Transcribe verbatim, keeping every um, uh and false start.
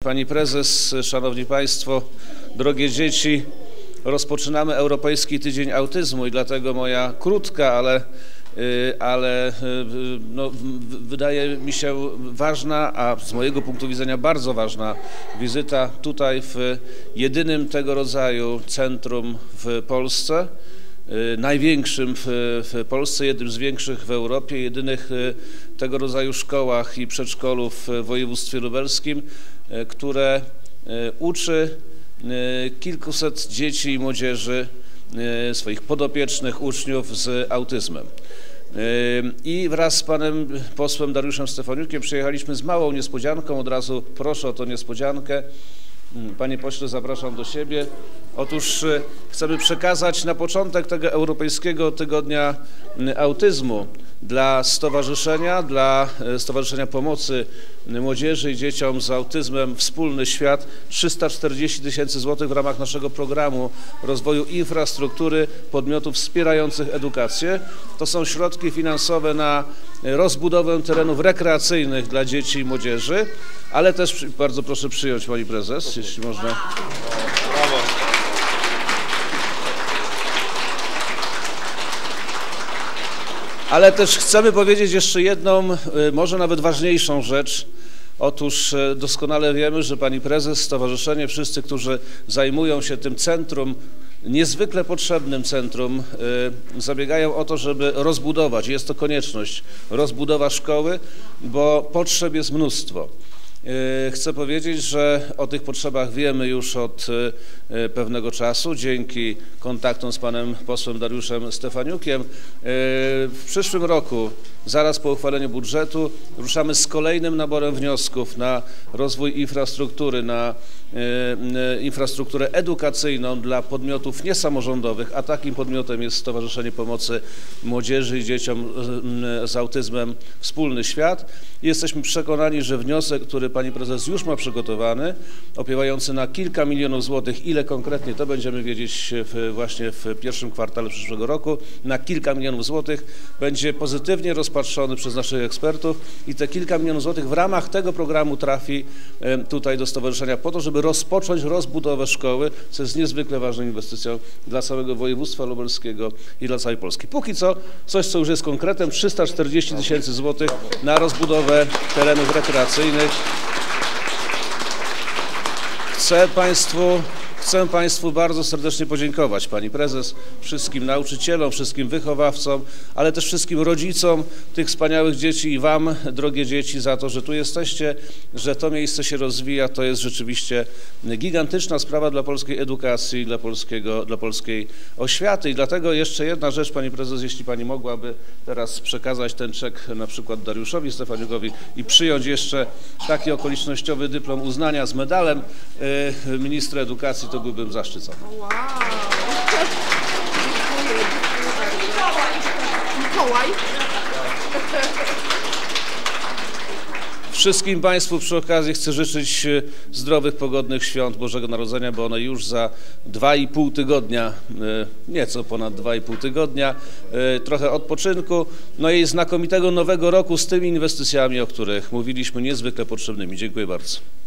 Pani Prezes, Szanowni Państwo, drogie dzieci, rozpoczynamy Europejski Tydzień Autyzmu i dlatego moja krótka, ale, ale no, wydaje mi się ważna, a z mojego punktu widzenia bardzo ważna wizyta tutaj w jedynym tego rodzaju centrum w Polsce, największym w, w Polsce, jednym z większych w Europie, jedynych tego rodzaju szkołach i przedszkolu w województwie lubelskim, które uczy kilkuset dzieci i młodzieży, swoich podopiecznych uczniów z autyzmem. I wraz z panem posłem Dariuszem Stefaniukiem przyjechaliśmy z małą niespodzianką, od razu proszę o tę niespodziankę. Panie pośle, zapraszam do siebie. Otóż chcemy przekazać na początek tego Europejskiego Tygodnia Autyzmu dla stowarzyszenia, dla Stowarzyszenia Pomocy Młodzieży i Dzieciom z Autyzmem Wspólny Świat trzysta czterdzieści tysięcy złotych w ramach naszego programu rozwoju infrastruktury podmiotów wspierających edukację. To są środki finansowe na rozbudowę terenów rekreacyjnych dla dzieci i młodzieży, ale też, bardzo proszę przyjąć Pani Prezes, jeśli można. Brawo. Ale też chcemy powiedzieć jeszcze jedną, może nawet ważniejszą rzecz. Otóż doskonale wiemy, że Pani Prezes, Stowarzyszenie, wszyscy, którzy zajmują się tym centrum, niezwykle potrzebnym centrum, zabiegają o to, żeby rozbudować, jest to konieczność, rozbudowa szkoły, bo potrzeb jest mnóstwo. Chcę powiedzieć, że o tych potrzebach wiemy już od pewnego czasu, dzięki kontaktom z panem posłem Dariuszem Stefaniukiem. W przyszłym roku, zaraz po uchwaleniu budżetu, ruszamy z kolejnym naborem wniosków na rozwój infrastruktury, na infrastrukturę edukacyjną dla podmiotów niesamorządowych, a takim podmiotem jest Stowarzyszenie Pomocy Młodzieży i Dzieciom z Autyzmem Wspólny Świat. Jesteśmy przekonani, że wniosek, który Pani Prezes już ma przygotowany, opiewający na kilka milionów złotych, ile konkretnie to będziemy wiedzieć w, właśnie w pierwszym kwartale przyszłego roku, na kilka milionów złotych będzie pozytywnie rozpatrzony przez naszych ekspertów i te kilka milionów złotych w ramach tego programu trafi tutaj do stowarzyszenia po to, żeby rozpocząć rozbudowę szkoły, co jest niezwykle ważną inwestycją dla całego województwa lubelskiego i dla całej Polski. Póki co coś, co już jest konkretem, trzysta czterdzieści tysięcy złotych na rozbudowę terenów rekreacyjnych. Chcę Państwu, chcę Państwu bardzo serdecznie podziękować, Pani Prezes, wszystkim nauczycielom, wszystkim wychowawcom, ale też wszystkim rodzicom tych wspaniałych dzieci i Wam, drogie dzieci, za to, że tu jesteście, że to miejsce się rozwija. To jest rzeczywiście gigantyczna sprawa dla polskiej edukacji, dla, polskiego, dla polskiej oświaty. I dlatego jeszcze jedna rzecz, Pani Prezes, jeśli Pani mogłaby teraz przekazać ten czek na przykład Dariuszowi Stefaniukowi i przyjąć jeszcze taki okolicznościowy dyplom uznania z medalem y, ministra edukacji, to byłbym zaszczycony. Wow. Mikołaj. Wszystkim Państwu przy okazji chcę życzyć zdrowych, pogodnych świąt Bożego Narodzenia, bo one już za dwa i pół tygodnia, nieco ponad dwa i pół tygodnia, trochę odpoczynku, no i znakomitego nowego roku z tymi inwestycjami, o których mówiliśmy, niezwykle potrzebnymi. Dziękuję bardzo.